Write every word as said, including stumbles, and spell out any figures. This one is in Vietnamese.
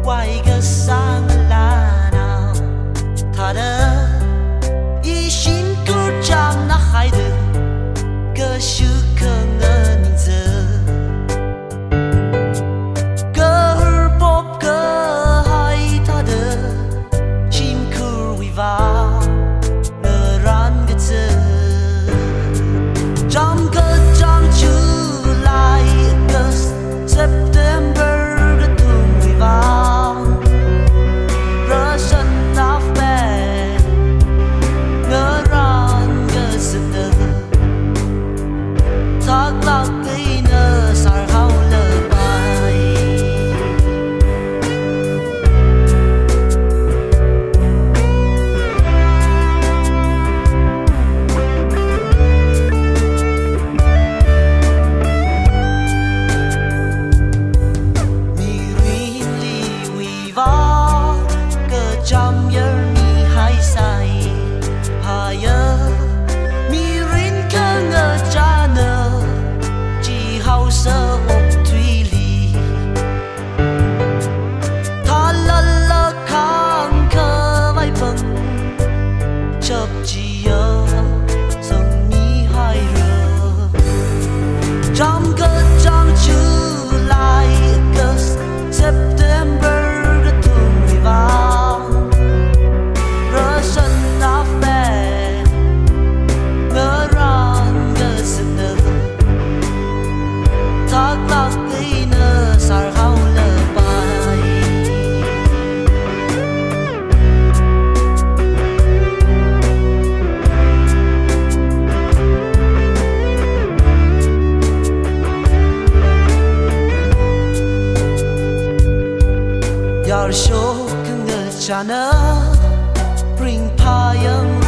quay cái sang là nào thà đỡ ý xin cứ chăm nó hay được cái sự không ngờ nhìn giờ cái bóp cái hay thà đỡ chim cứ vi vào ngờ ran cái giờ trong cái trang chữ lại cái September cái thùng vi vào Ration nắp bè ngờ ran cái sự nở thác lạc cái nở sải hao lờ bay Chăm nhớ mi hay say hà nhớ mi rin cơ ngờ cha nơ chỉ hao sơ ốc thủy ly tha lơ lơ khang khơ vai bâng chập chỉ nhớ dòng mi hay rơ trong cơ trang chữ lại cơ September cái thùng người vào Yar show kung cha na bring pa yang